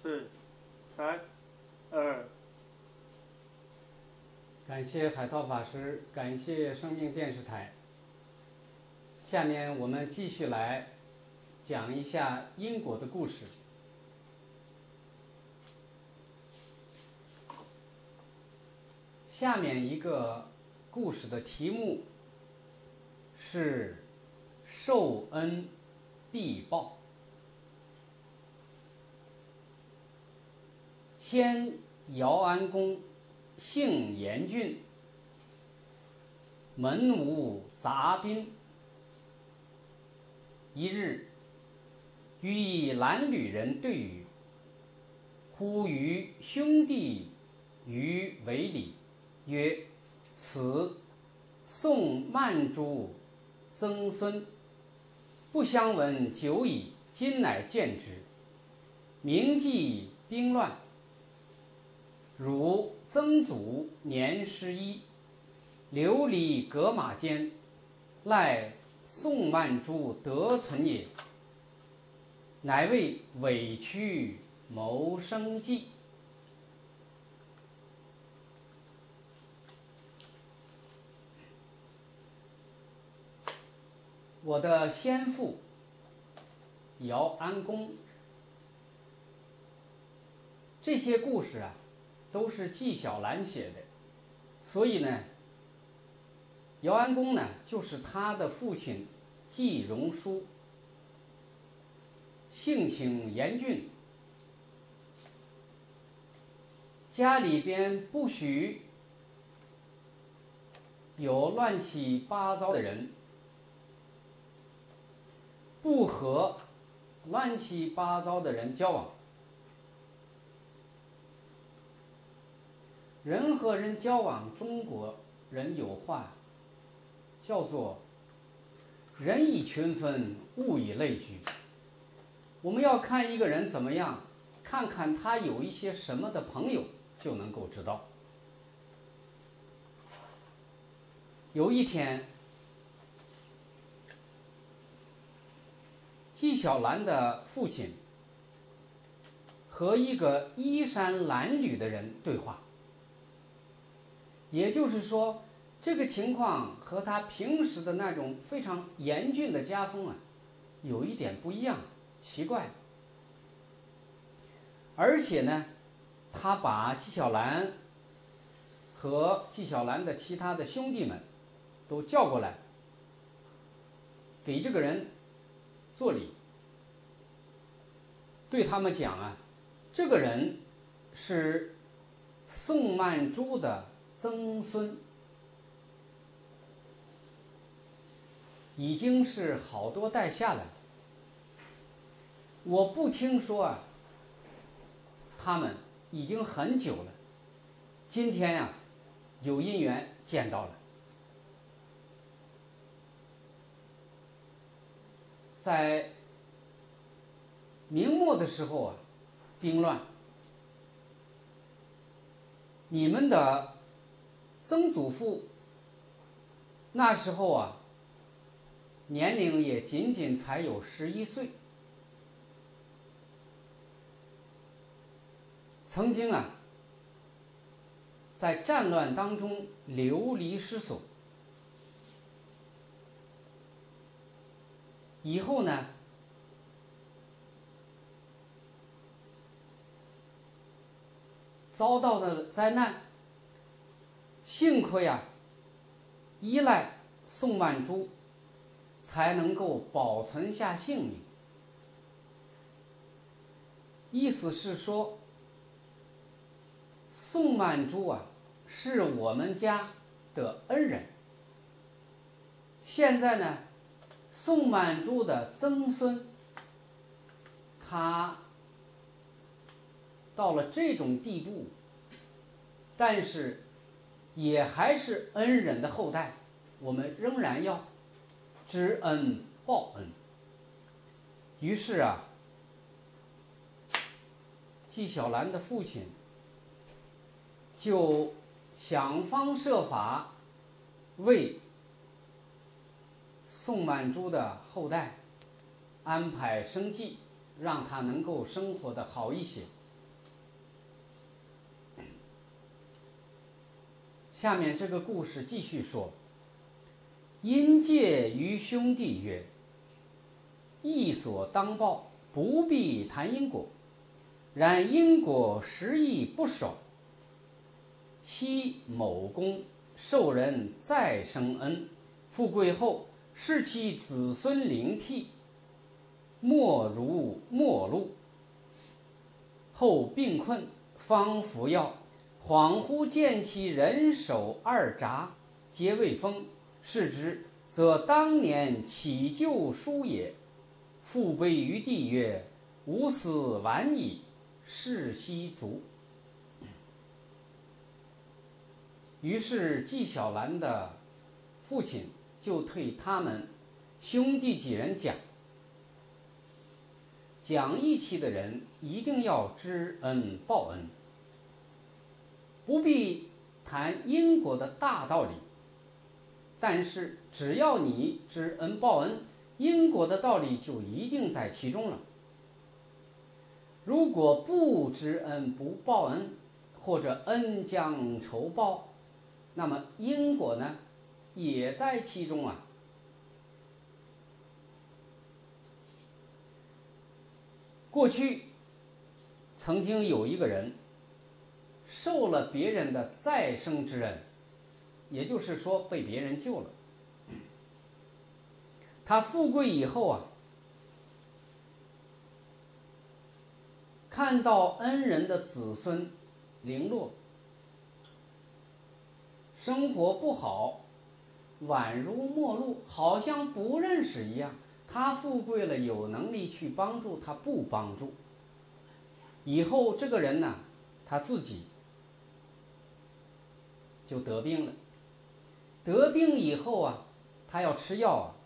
4、3、2。 感谢海涛法师，感谢生命电视台。下面我们继续来讲一下因果的故事。下面一个故事的题目是受恩必报。先姚安公，姓严峻，门无杂宾。一日，与一褴褛人对语，呼吁兄弟于为礼，曰：“此宋曼珠曾孙，不相闻久矣，今乃见之。明记兵乱，汝曾祖年11，流离革马间，赖宋曼珠得存也，乃为委屈谋生计。”我的先父姚安公，这些故事啊，都是纪晓岚写的，所以呢，姚安公呢，就是他的父亲纪荣书，性情严峻，家里边不许有乱七八糟的人，不和乱七八糟的人交往。人和人交往，中国人有话叫做人以群分，物以类聚。我们要看一个人怎么样，看看他有一些什么的朋友，就能够知道。有一天，纪晓岚的父亲和一个衣衫褴褛的人对话，也就是说，这个情况和他平时的那种非常严峻的家风啊，有一点不一样，奇怪。而且呢，他把纪晓岚和纪晓岚的其他的兄弟们都叫过来，给这个人做礼，对他们讲啊，这个人是宋曼珠的曾孙，已经是好多代下来。我不听说啊，他们已经很久了，今天呀，有因缘见到了。在明末的时候啊，兵乱，你们的曾祖父那时候啊，年龄也仅仅才有11岁，曾经啊，在战乱当中流离失所，以后呢，遭到的灾难，幸亏啊，依赖宋曼珠，才能够保存下性命。意思是说，宋曼珠啊，是我们家的恩人。现在呢，宋曼珠的曾孙，他到了这种地步，但是也还是恩人的后代，我们仍然要知恩报恩。于是啊，纪晓岚的父亲就想方设法为宋曼珠的后代安排生计，让他能够生活的好一些。 下面这个故事继续说：因戒于兄弟曰：义所当报，不必谈因果。然因果时亦不守。昔某公受人再生恩，富贵后视其子孙灵替，莫如陌路。后病困，方服药，恍惚见其人手二札，皆未封。视之，则当年乞救书也。父归于地曰：吾死晚矣，世悉足。于是纪晓岚的父亲就对他们兄弟几人讲义气的人一定要知恩报恩，不必谈因果的大道理，但是只要你知恩报恩，因果的道理就一定在其中了。如果不知恩不报恩，或者恩将仇报，那么因果呢也在其中啊。过去曾经有一个人受了别人的再生之恩，也就是说被别人救了。他富贵以后啊，看到恩人的子孙零落，生活不好，宛如陌路，好像不认识一样。他富贵了，有能力去帮助，他不帮助。以后这个人呢，他自己就得病了。得病以后啊，他要吃药啊。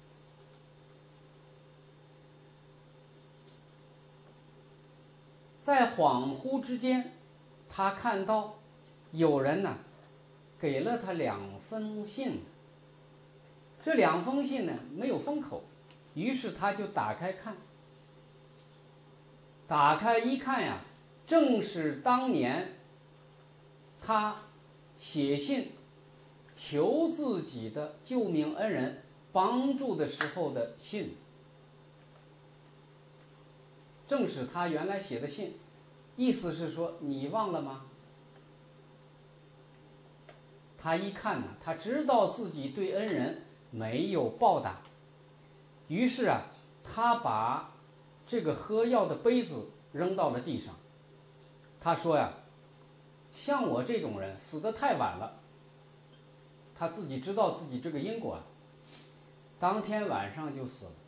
在恍惚之间，他看到有人呢给了他2封信，这2封信呢没有封口，于是他就打开看。打开一看呀，正是当年他写信求自己的救命恩人帮助的时候的信，正是他原来写的信。意思是说，你忘了吗？他一看呢，他知道自己对恩人没有报答，于是啊，他把这个喝药的杯子扔到了地上。他说呀，像我这种人死得太晚了。他自己知道自己这个因果啊，当天晚上就死了。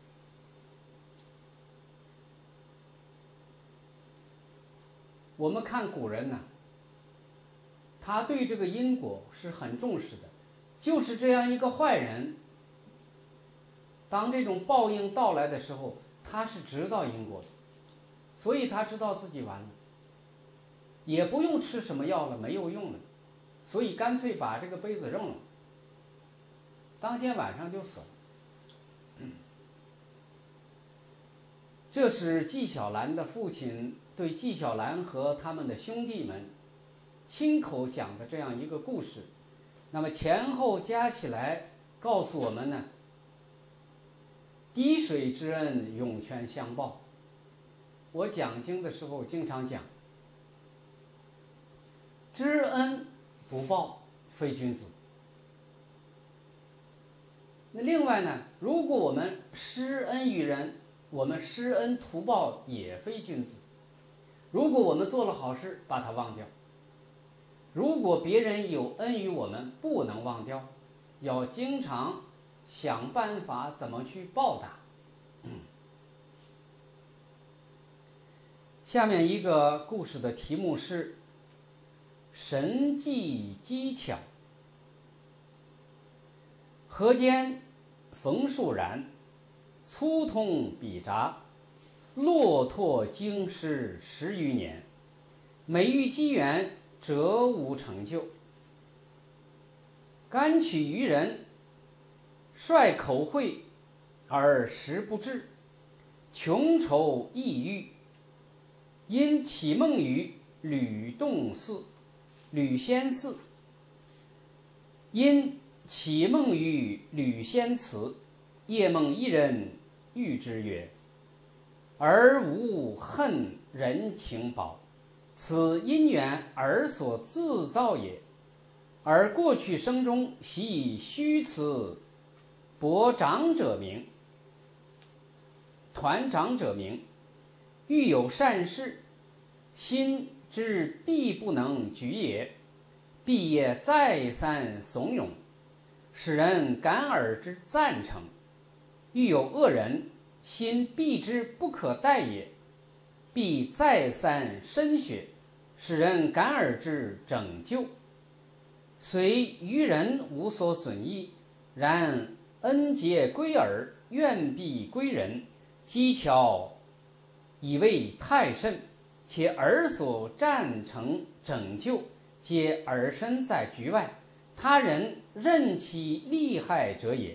我们看古人呢，他对这个因果是很重视的。就是这样一个坏人，当这种报应到来的时候，他是知道因果的，所以他知道自己完了，也不用吃什么药了，没有用了，所以干脆把这个杯子扔了，当天晚上就死了。这是纪晓岚的父亲对纪晓岚和他们的兄弟们亲口讲的这样一个故事。那么前后加起来告诉我们呢，滴水之恩涌泉相报。我讲经的时候经常讲，知恩不报非君子。那另外呢，如果我们施恩于人，我们施恩图报也非君子。如果我们做了好事，把它忘掉；如果别人有恩于我们，不能忘掉，要经常想办法怎么去报答。下面一个故事的题目是神迹机巧。河间冯树然，粗通笔札，骆驼经师10余年，每遇机缘折无成就。甘取于人，率口惠而实不至，穷愁抑郁。因启梦于吕仙寺， 因启梦于吕仙祠，夜梦一人喻之曰：而无恨人情薄，此因缘而所自造也。而过去生中习以虚辞博长者名，团长者名，欲有善事，心知必不能举也，必也再三怂恿，使人感耳之赞成；欲有恶人，心必之不可待也，必再三深学，使人感耳之拯救。虽于人无所损益，然恩结归耳，怨必归人，机巧以为太甚，且尔所赞成拯救，皆尔身在局外，他人任其利害者也。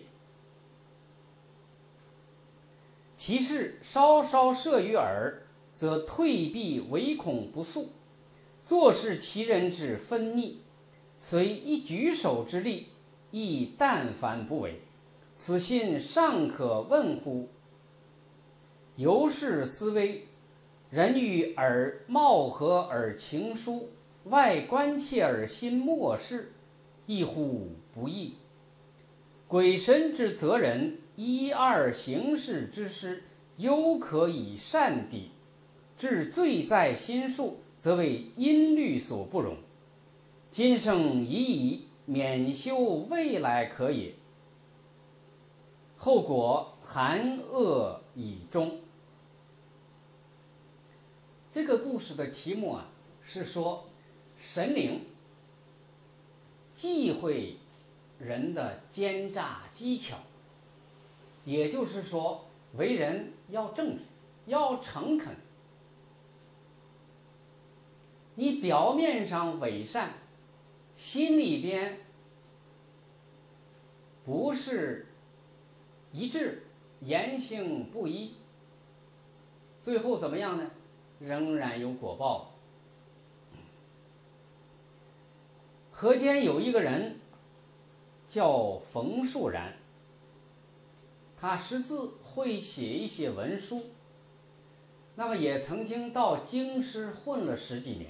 其事稍稍涉于耳，则退避唯恐不速，坐视其人之分逆，虽一举手之力，亦但凡不为，此心尚可问乎？由是思维，人欲而貌合而情疏，外关切而心漠视，亦乎不义。鬼神之责人，一二行事之师，犹可以善抵，至罪在心术，则为因律所不容。今生已矣，免修未来可也。后果含恶以终。这个故事的题目是说神灵忌讳人的奸诈机巧，也就是说为人要正直，要诚恳。你表面上伪善，心里边不是一致，言行不一，最后怎么样呢？仍然有果报。河间有一个人叫冯树然，他识字，会写一些文书，那么也曾经到京师混了10几年。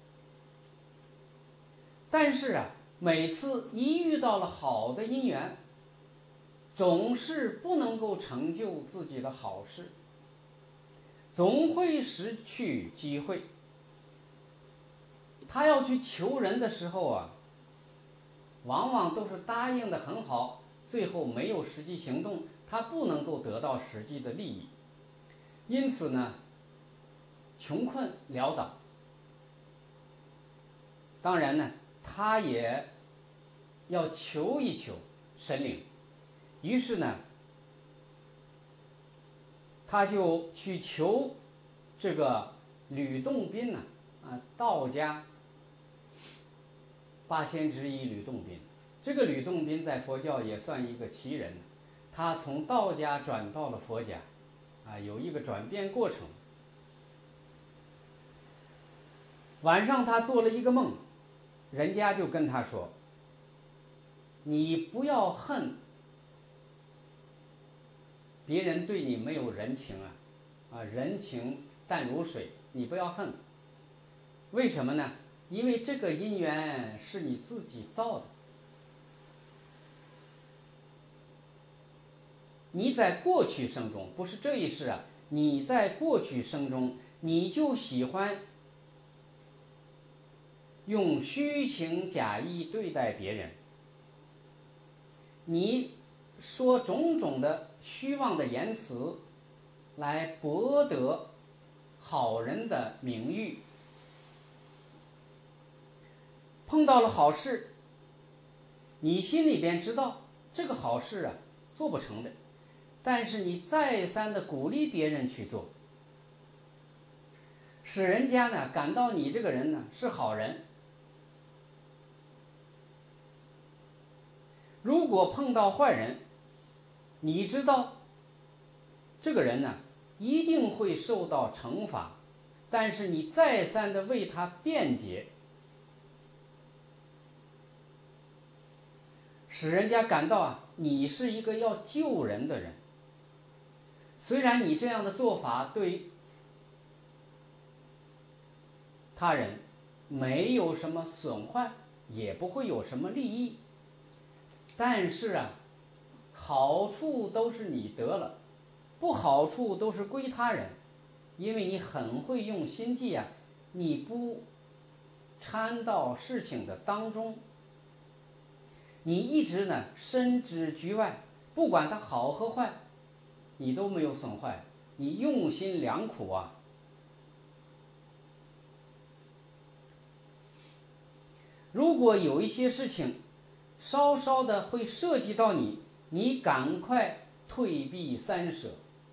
但是每次一遇到了好的姻缘，总是不能够成就自己的好事，总会失去机会。他要去求人的时候往往都是答应的很好，最后没有实际行动，他不能够得到实际的利益，因此呢，穷困潦倒。当然呢，他也要求一求神灵，于是呢，他就去求这个吕洞宾道家8仙之一吕洞宾。这个吕洞宾在佛教也算一个奇人，他从道家转到了佛家有一个转变过程。晚上他做了一个梦，人家就跟他说，你不要恨别人对你没有人情人情淡如水，你不要恨。为什么呢？因为这个因缘是你自己造的。你在过去生中，不是这一世你在过去生中，你就喜欢用虚情假意对待别人，你说种种的虚妄的言辞来博得好人的名誉。碰到了好事，你心里边知道这个好事做不成的，但是你再三的鼓励别人去做，使人家呢感到你这个人呢是好人。如果碰到坏人，你知道这个人呢一定会受到惩罚，但是你再三的为他辩解， 使人家感到啊，你是一个要救人的人。虽然你这样的做法对他人没有什么损坏，也不会有什么利益，但是啊，好处都是你得了，不好处都是归他人，因为你很会用心计啊，你不掺到事情的当中，你一直呢深知局外，不管它好和坏，你都没有损坏，你用心良苦啊。如果有一些事情稍稍的会涉及到你，你赶快退避三舍，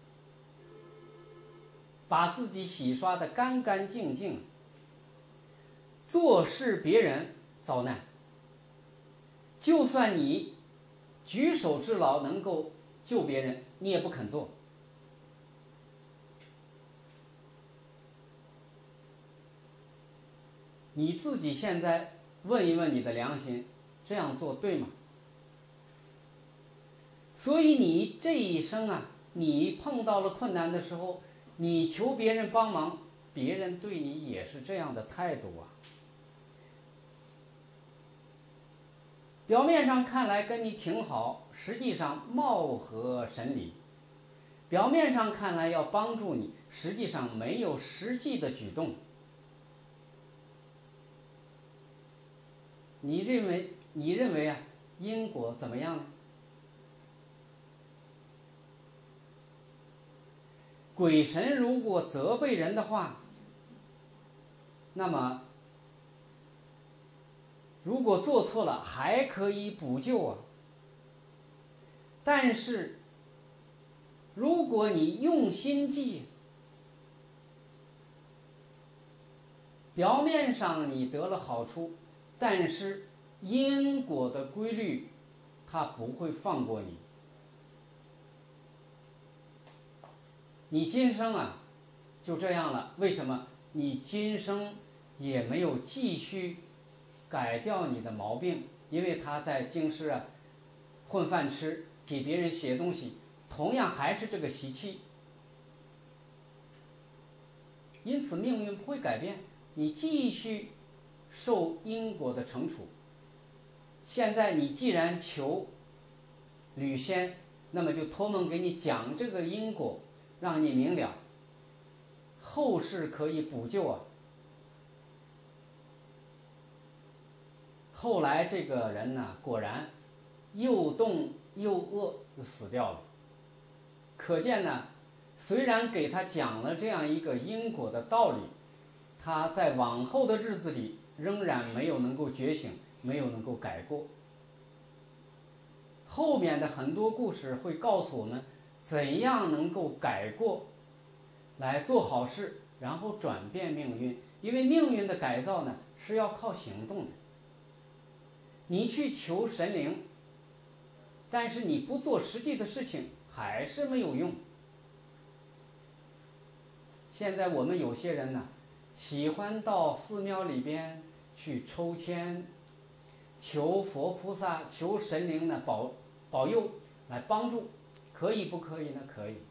把自己洗刷得干干净净，做事别人遭难，就算你举手之劳能够救别人，你也不肯做。你自己现在问一问你的良心，这样做对吗？所以你这一生啊，你碰到了困难的时候，你求别人帮忙，别人对你也是这样的态度啊。表面上看来跟你挺好，实际上貌合神离。表面上看来要帮助你，实际上没有实际的举动。你认为啊，因果怎么样呢？鬼神如果责备人的话，那么如果做错了还可以补救啊。但是如果你用心计，表面上你得了好处，但是因果的规律它不会放过你。你今生啊就这样了，为什么？你今生也没有继续改掉你的毛病，因为他在京师啊混饭吃，给别人写东西，同样还是这个习气，因此命运不会改变，你继续受因果的惩处。现在你既然求吕仙，那么就托梦给你讲这个因果，让你明了，后世可以补救啊。后来这个人呢，果然又冻又饿，就死掉了。可见呢，虽然给他讲了这样一个因果的道理，他在往后的日子里仍然没有能够觉醒，没有能够改过。后面的很多故事会告诉我们怎样能够改过，来做好事，然后转变命运。因为命运的改造呢，是要靠行动的。你去求神灵，但是你不做实际的事情，还是没有用。现在我们有些人呢，喜欢到寺庙里边去抽签，求佛菩萨、求神灵呢保佑来帮助，可以不可以呢？可以。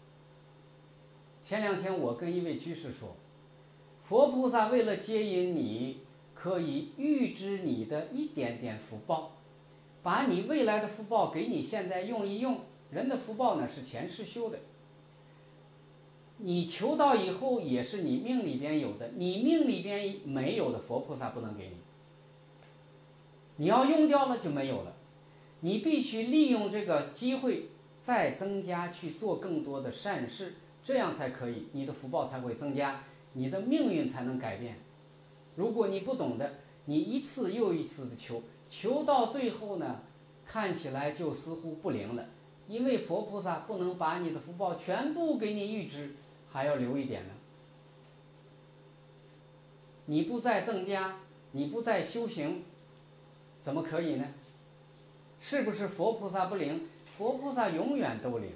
前2天我跟一位居士说，佛菩萨为了接引你，可以预知你的一点点福报，把你未来的福报给你现在用一用。人的福报呢是前世修的，你求到以后也是你命里边有的，你命里边没有的，佛菩萨不能给你，你要用掉了就没有了。你必须利用这个机会再增加去做更多的善事，这样才可以，你的福报才会增加，你的命运才能改变。如果你不懂的，你一次又一次的求到最后呢，看起来就似乎不灵了，因为佛菩萨不能把你的福报全部给你预知，还要留一点呢。你不再增加，你不再修行，怎么可以呢？是不是佛菩萨不灵？佛菩萨永远都灵，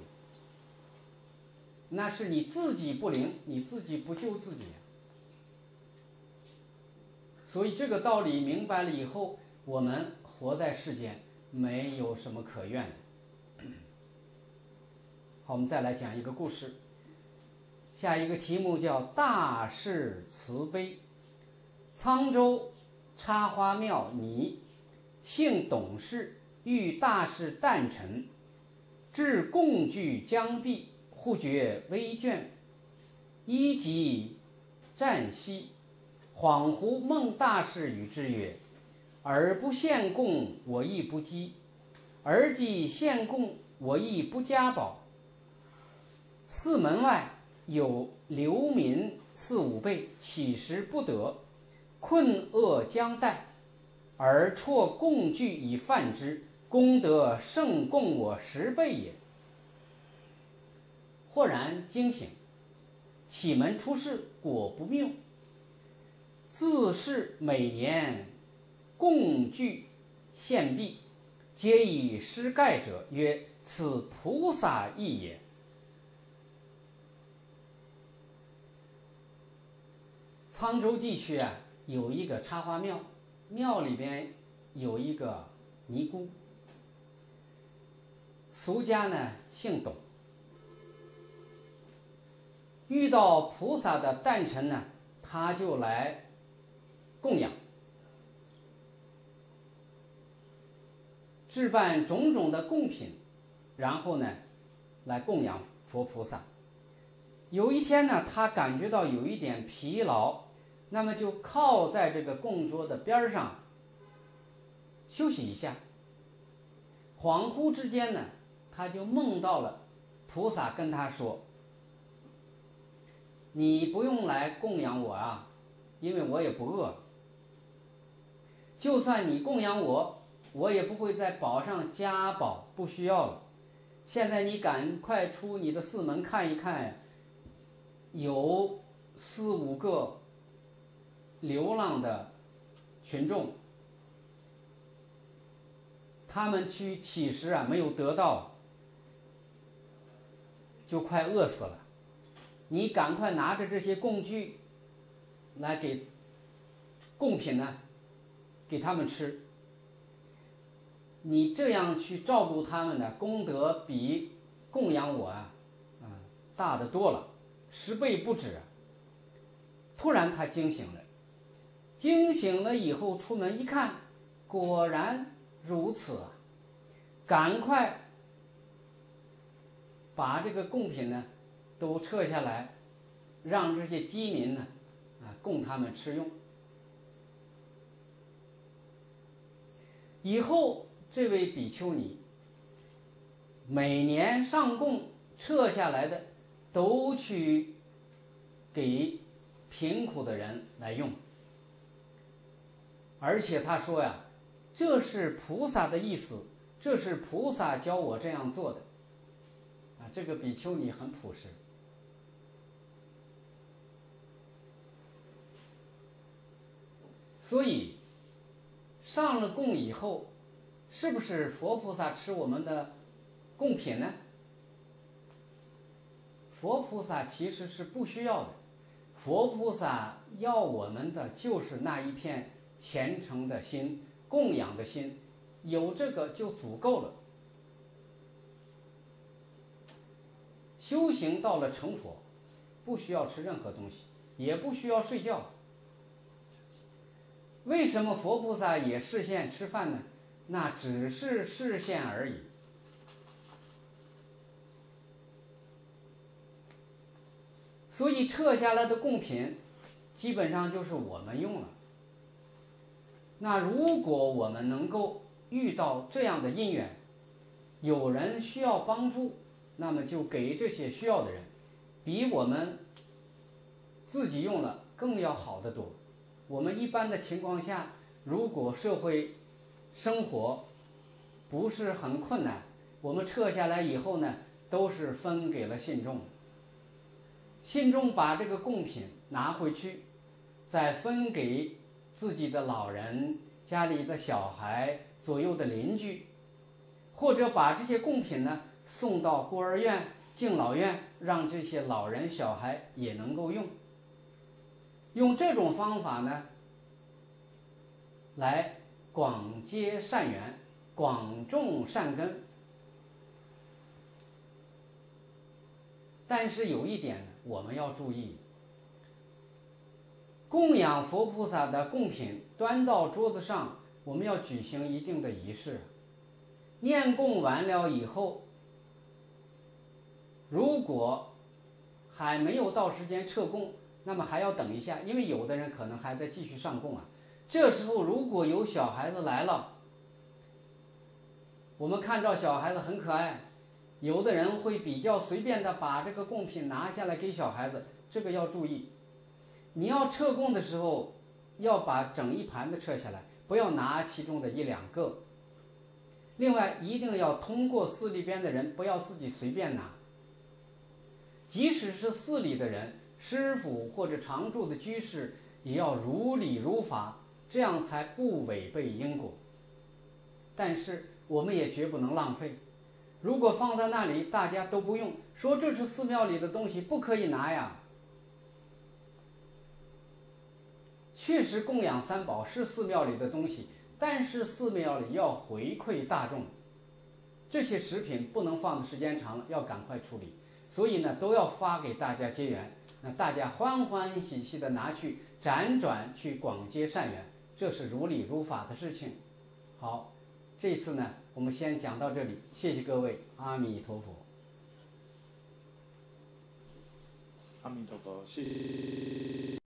那是你自己不灵，你自己不救自己。所以这个道理明白了以后，我们活在世间没有什么可怨的。好，我们再来讲一个故事。下一个题目叫大士慈悲。沧州插花庙尼，姓董氏，遇大士诞辰，至共聚将毕，忽觉微倦，衣及暂息，恍惚梦大士与之曰：尔不献供，我亦不积；尔既献供，我亦不加宝。寺门外有流民四五辈，乞食不得，困饿将待，而辍供具以饭之，功德胜供我10倍也。豁然惊醒，启门出世，果不谬。自是每年供具献毕，皆以施盖者，曰：此菩萨意也。沧州地区有一个插花庙，庙里边有一个尼姑，俗家呢姓董。遇到菩萨的诞辰呢，他就来供养，置办种种的贡品，然后呢来供养佛菩萨。有一天呢，他感觉到有一点疲劳，那么就靠在这个供桌的边上休息一下。恍惚之间呢，他就梦到了菩萨跟他说：你不用来供养我啊，因为我也不饿。就算你供养我，我也不会在宝上加宝，不需要了。现在你赶快出你的寺门看一看，有4、5个流浪的群众，他们去乞食没有得到，就快饿死了。你赶快拿着这些供具来给贡品呢，给他们吃。你这样去照顾他们的功德比供养我大得多了，10倍不止。突然他惊醒了，惊醒了以后出门一看，果然如此啊！赶快把这个贡品呢都撤下来，让这些饥民呢供他们吃用。以后这位比丘尼每年上供撤下来的都去给贫苦的人来用，而且他说这是菩萨的意思，这是菩萨教我这样做的这个比丘尼很朴实。所以上了供以后，是不是佛菩萨吃我们的贡品呢？佛菩萨其实是不需要的，佛菩萨要我们的就是那一片虔诚的心，供养的心，有这个就足够了。修行到了成佛，不需要吃任何东西，也不需要睡觉。为什么佛菩萨也示现吃饭呢？那只是示现而已。所以撤下来的贡品基本上就是我们用了。那如果我们能够遇到这样的因缘，有人需要帮助，那么就给这些需要的人，比我们自己用了更要好得多。我们一般的情况下，如果社会生活不是很困难，我们撤下来以后呢，都是分给了信众。信众把这个贡品拿回去，再分给自己的老人、家里的小孩、左右的邻居，或者把这些贡品呢送到孤儿院、敬老院，让这些老人小孩也能够用。用这种方法呢来广结善缘， 广种善根。但是有一点我们要注意，供养佛菩萨的供品端到桌子上，我们要举行一定的仪式。念供完了以后，如果还没有到时间撤供，那么还要等一下，因为有的人可能还在继续上供啊。这时候如果有小孩子来了，我们看到小孩子很可爱，有的人会比较随便的把这个供品拿下来给小孩子，这个要注意。你要撤供的时候，要把整一盘的撤下来，不要拿其中的一两个。另外，一定要通过寺里边的人，不要自己随便拿。即使是寺里的人，师父或者常住的居士，也要如理如法，这样才不违背因果。但是我们也绝不能浪费。如果放在那里大家都不用，说这是寺庙里的东西不可以拿呀。确实供养三宝是寺庙里的东西，但是寺庙里要回馈大众，这些食品不能放的时间长了，要赶快处理。所以呢，都要发给大家结缘，那大家欢欢喜喜的拿去辗转去广结善缘，这是如理如法的事情。好，这次呢我们先讲到这里，谢谢各位，阿弥陀佛。 阿弥陀佛，谢谢。